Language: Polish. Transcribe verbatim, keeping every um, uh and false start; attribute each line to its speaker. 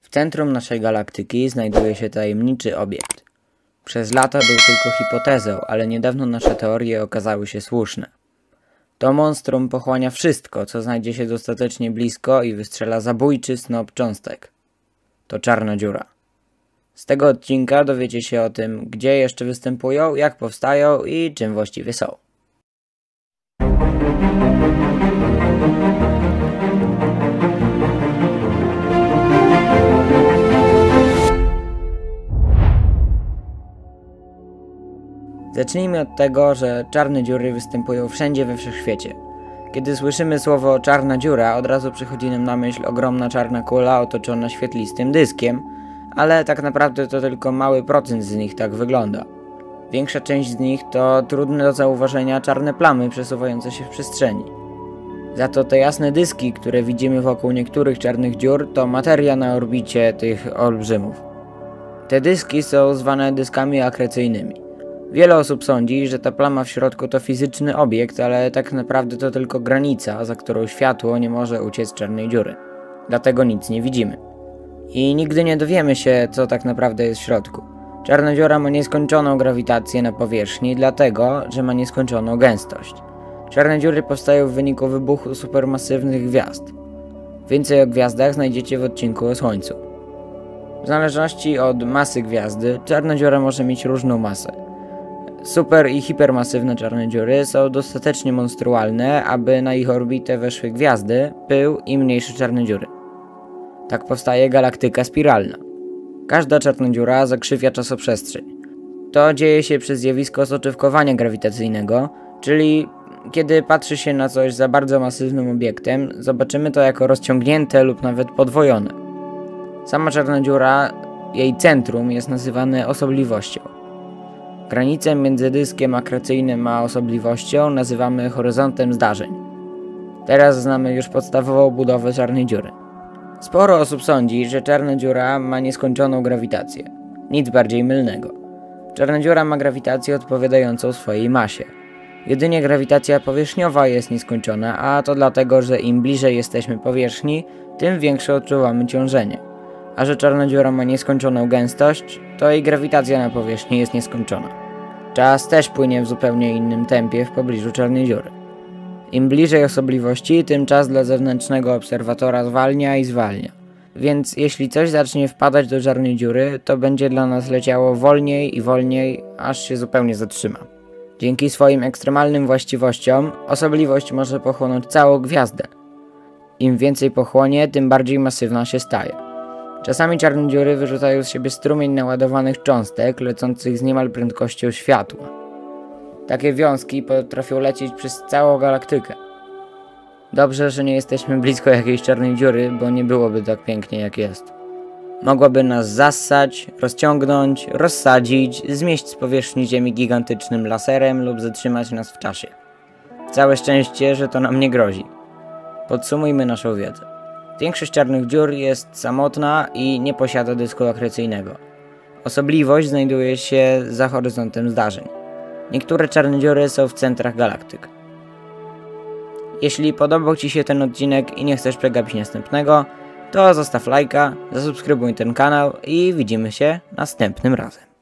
Speaker 1: W centrum naszej galaktyki znajduje się tajemniczy obiekt. Przez lata był tylko hipotezą, ale niedawno nasze teorie okazały się słuszne. To monstrum pochłania wszystko, co znajdzie się dostatecznie blisko i wystrzela zabójczy snop cząstek. To czarna dziura. Z tego odcinka dowiecie się o tym, gdzie jeszcze występują, jak powstają i czym właściwie są. Zacznijmy od tego, że czarne dziury występują wszędzie we wszechświecie. Kiedy słyszymy słowo czarna dziura, od razu przychodzi nam na myśl ogromna czarna kula otoczona świetlistym dyskiem, ale tak naprawdę to tylko mały procent z nich tak wygląda. Większa część z nich to trudne do zauważenia czarne plamy przesuwające się w przestrzeni. Za to te jasne dyski, które widzimy wokół niektórych czarnych dziur, to materia na orbicie tych olbrzymów. Te dyski są zwane dyskami akrecyjnymi. Wiele osób sądzi, że ta plama w środku to fizyczny obiekt, ale tak naprawdę to tylko granica, za którą światło nie może uciec z czarnej dziury. Dlatego nic nie widzimy. I nigdy nie dowiemy się, co tak naprawdę jest w środku. Czarna dziura ma nieskończoną grawitację na powierzchni, dlatego, że ma nieskończoną gęstość. Czarne dziury powstają w wyniku wybuchu supermasywnych gwiazd. Więcej o gwiazdach znajdziecie w odcinku o Słońcu. W zależności od masy gwiazdy, czarna dziura może mieć różną masę. Super i hipermasywne czarne dziury są dostatecznie monstrualne, aby na ich orbitę weszły gwiazdy, pył i mniejsze czarne dziury. Tak powstaje galaktyka spiralna. Każda czarna dziura zakrzywia czasoprzestrzeń. To dzieje się przez zjawisko soczewkowania grawitacyjnego, czyli kiedy patrzy się na coś za bardzo masywnym obiektem, zobaczymy to jako rozciągnięte lub nawet podwojone. Sama czarna dziura, jej centrum jest nazywane osobliwością. Granicę między dyskiem akrecyjnym a osobliwością nazywamy horyzontem zdarzeń. Teraz znamy już podstawową budowę czarnej dziury. Sporo osób sądzi, że czarna dziura ma nieskończoną grawitację. Nic bardziej mylnego. Czarna dziura ma grawitację odpowiadającą swojej masie. Jedynie grawitacja powierzchniowa jest nieskończona, a to dlatego, że im bliżej jesteśmy powierzchni, tym większe odczuwamy ciążenie. A że czarna dziura ma nieskończoną gęstość, to jej grawitacja na powierzchni jest nieskończona. Czas też płynie w zupełnie innym tempie w pobliżu czarnej dziury. Im bliżej osobliwości, tym czas dla zewnętrznego obserwatora zwalnia i zwalnia. Więc jeśli coś zacznie wpadać do czarnej dziury, to będzie dla nas leciało wolniej i wolniej, aż się zupełnie zatrzyma. Dzięki swoim ekstremalnym właściwościom, osobliwość może pochłonąć całą gwiazdę. Im więcej pochłonie, tym bardziej masywna się staje. Czasami czarne dziury wyrzucają z siebie strumień naładowanych cząstek, lecących z niemal prędkością światła. Takie wiązki potrafią lecieć przez całą galaktykę. Dobrze, że nie jesteśmy blisko jakiejś czarnej dziury, bo nie byłoby tak pięknie jak jest. Mogłaby nas zassać, rozciągnąć, rozsadzić, zmieść z powierzchni Ziemi gigantycznym laserem lub zatrzymać nas w czasie. Całe szczęście, że to nam nie grozi. Podsumujmy naszą wiedzę. Większość czarnych dziur jest samotna i nie posiada dysku akrecyjnego. Osobliwość znajduje się za horyzontem zdarzeń. Niektóre czarne dziury są w centrach galaktyk. Jeśli podobał Ci się ten odcinek i nie chcesz przegapić następnego, to zostaw lajka, zasubskrybuj ten kanał i widzimy się następnym razem.